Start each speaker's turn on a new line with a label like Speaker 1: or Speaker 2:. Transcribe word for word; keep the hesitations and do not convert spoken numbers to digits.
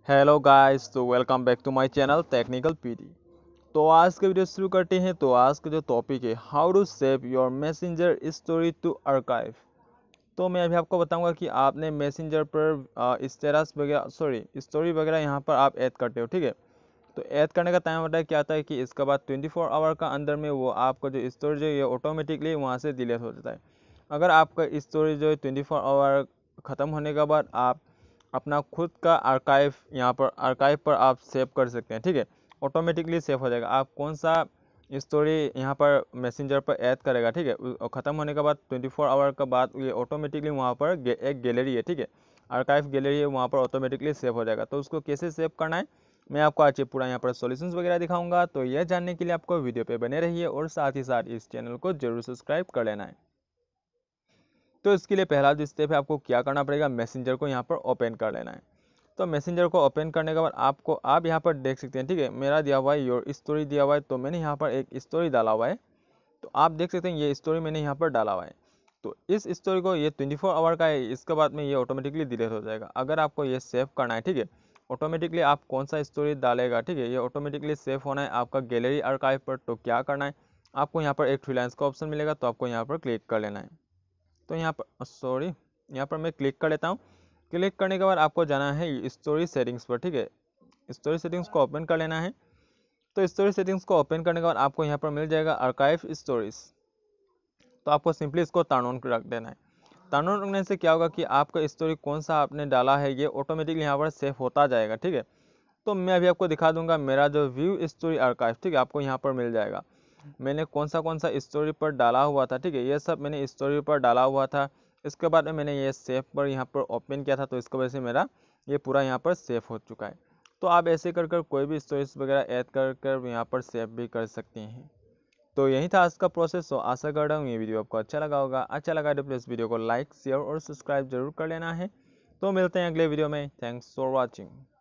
Speaker 1: Hello guys, तो welcome back to my channel technical PD. तो आज के वीडियो शुरू करते हैं। तो आज का जो टॉपिक है, how to save your messenger story to archive. तो मैं अभी आपको बताऊंगा कि आपने मैसेंजर पर स्टेटस वगैरह सॉरी स्टोरी वगैरह यहाँ पर आप ऐड करते हो, ठीक है। तो ऐड करने का टाइम होता है क्या आता है कि इसके बाद ट्वेंटी फोर आवर का अंदर में वो आपका जो स्टोरेज है ये ऑटोमेटिकली वहाँ से डिलीट हो जाता है। अगर आपका स्टोरेज जो है ट्वेंटी फोर आवर ख़त्म होने के बाद आप अपना खुद का आर्काइव यहाँ पर आर्काइव पर आप सेव कर सकते हैं, ठीक है। ऑटोमेटिकली सेव हो जाएगा। आप कौन सा स्टोरी यहाँ पर मैसेंजर पर ऐड करेगा, ठीक है, ख़त्म होने के बाद ट्वेंटी फोर आवर के बाद ये ऑटोमेटिकली वहाँ पर गे, एक गैलरी है, ठीक है, आर्काइव गैलरी है, वहाँ पर ऑटोमेटिकली सेव हो जाएगा। तो उसको कैसे सेव करना है मैं आपको आज पूरा यहाँ पर सॉल्यूशंस वगैरह दिखाऊंगा। तो यह जानने के लिए आपको वीडियो पे बने रहिए और साथ ही साथ इस चैनल को जरूर सब्सक्राइब कर लेना है। तो इसके लिए पहला जो स्टेप है, आपको क्या करना पड़ेगा, मैसेंजर को यहाँ पर ओपन कर लेना है। तो मैसेंजर को ओपन करने के बाद आपको आप यहाँ पर देख सकते हैं, ठीक है, मेरा दिया हुआ है योर स्टोरी दिया हुआ है। तो मैंने यहाँ पर एक स्टोरी डाला हुआ है। तो आप देख सकते हैं ये स्टोरी मैंने यहाँ पर डाला हुआ है। तो इस स्टोरी को ये ट्वेंटी फोर आवर का है, इसके बाद में ये ऑटोमेटिकली डिलीट हो जाएगा। अगर आपको ये सेव करना है, ठीक है, ऑटोमेटिकली आप कौन सा स्टोरी डालेगा, ठीक है, ये ऑटोमेटिकली सेव होना है आपका गैलरी आर्काइव पर। तो क्या करना है, आपको यहाँ पर एक थ्री लाइन्स का ऑप्शन मिलेगा, तो आपको यहाँ पर क्लिक कर लेना है। तो यहाँ पर सॉरी यहाँ पर मैं क्लिक कर लेता हूँ। क्लिक करने के बाद आपको जाना है स्टोरी सेटिंग्स पर, ठीक है, स्टोरी सेटिंग्स को ओपन कर लेना है। तो स्टोरी सेटिंग्स को ओपन करने के बाद आपको यहाँ पर मिल जाएगा आर्काइव स्टोरीज। तो आपको सिंपली इसको टर्न ऑन रख देना है। टर्न ऑन रखने से क्या होगा कि आपका स्टोरी कौन सा आपने डाला है ये ऑटोमेटिकली यहाँ पर सेव होता जाएगा, ठीक है। तो मैं अभी आपको दिखा दूंगा मेरा जो व्यू स्टोरी आर्काइव, ठीक है, आपको यहाँ पर मिल जाएगा। मैंने कौन सा कौन सा स्टोरी पर डाला हुआ था, ठीक है, ये सब मैंने स्टोरी पर डाला हुआ था। इसके बाद में मैंने ये सेव पर यहाँ पर ओपन किया था, तो इसकी वजह से मेरा ये पूरा यहाँ पर सेव हो चुका है। तो आप ऐसे कर कर कोई भी स्टोरीज वगैरह ऐड कर कर यहाँ पर सेव भी कर सकते हैं। तो यही था आज का प्रोसेस। तो आशा कर रहा हूँ ये वीडियो आपको अच्छा लगा होगा। अच्छा लगा तो प्लीज़ वीडियो को लाइक शेयर और सब्सक्राइब जरूर कर लेना है। तो मिलते हैं अगले वीडियो में। Thanks for watching.